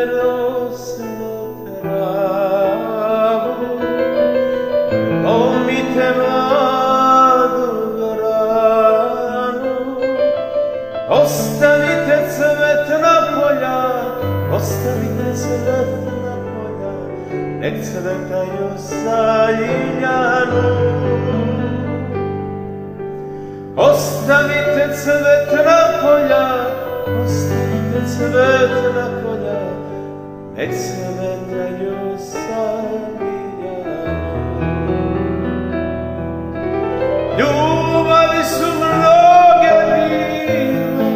rosno pravo, pomite mladu granu, ostavite cvetna polja, ostavite cvetna polja, nek cvetaju za ljiljanu. Ostavite cvetna polja, ostavite cvetna polja, nek cvetaju za ljiljanu. Ljubavi su mnoge bile,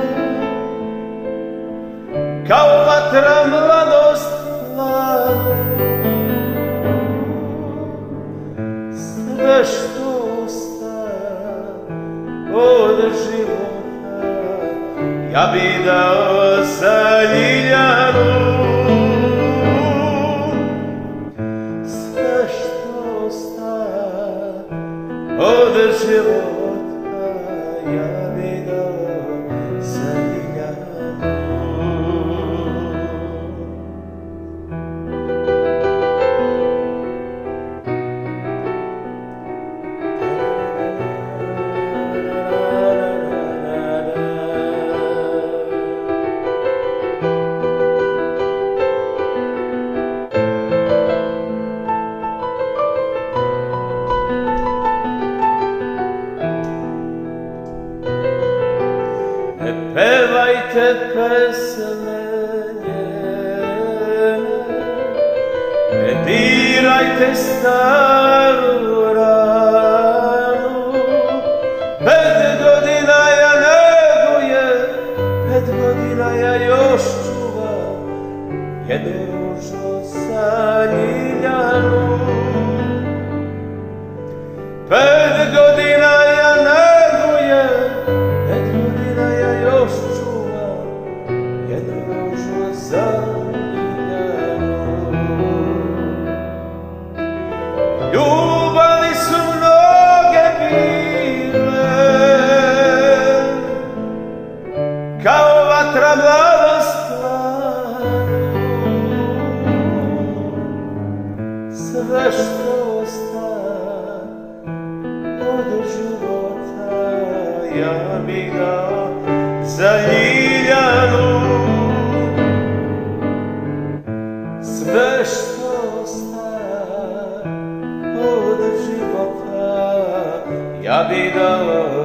kao vatra mladost planu. Sve što od života ja bi dao za ljiljanu. Sve što ostaje od života ja bi dao za ljiljanu. Ne pevajte pesme njene, ne dirajte staru ranu. 5 godina ja negujem, 5 godina ja još čuvam jednu ružu za ljiljanu. 5 godina ja negujem, 5 godina ja još čuvam jednu ružu za ljiljanu. Ljubavi su mnoge bile, kao vatra mladost planu. Sve što ostaje od života ja bih dao za ljiljanu. Sve što ostaje od života ja bih dao